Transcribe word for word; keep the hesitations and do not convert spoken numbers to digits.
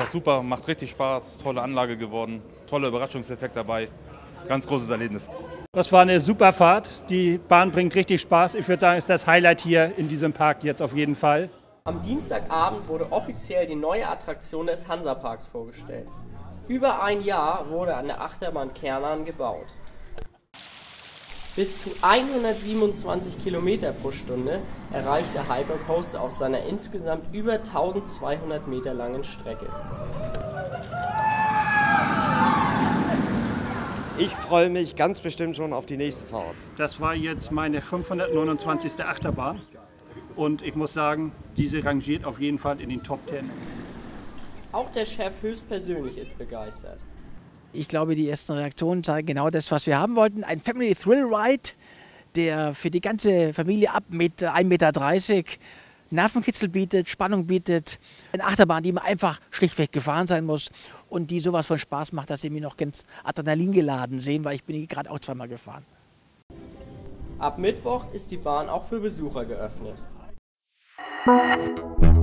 super, macht richtig Spaß, tolle Anlage geworden, toller Überraschungseffekt dabei, ganz großes Erlebnis. Das war eine super Fahrt, die Bahn bringt richtig Spaß. Ich würde sagen, es ist das Highlight hier in diesem Park jetzt auf jeden Fall. Am Dienstagabend wurde offiziell die neue Attraktion des Hansaparks vorgestellt. Über ein Jahr wurde an der Achterbahn Kernern gebaut. Bis zu hundertsiebenundzwanzig Kilometer pro Stunde erreicht der Hypercoaster auf seiner insgesamt über eintausendzweihundert Meter langen Strecke. Ich freue mich ganz bestimmt schon auf die nächste Fahrt. Das war jetzt meine fünfhundertneunundzwanzigste Achterbahn und ich muss sagen, diese rangiert auf jeden Fall in den Top Ten. Auch der Chef höchstpersönlich ist begeistert. Ich glaube, die ersten Reaktionen zeigen genau das, was wir haben wollten. Ein Family Thrill Ride, der für die ganze Familie ab mit ein Meter dreißig Nervenkitzel bietet, Spannung bietet. Eine Achterbahn, die man einfach schlichtweg gefahren sein muss und die sowas von Spaß macht, dass sie mich noch ganz Adrenalin geladen sehen, weil ich bin gerade auch zweimal gefahren. Ab Mittwoch ist die Bahn auch für Besucher geöffnet.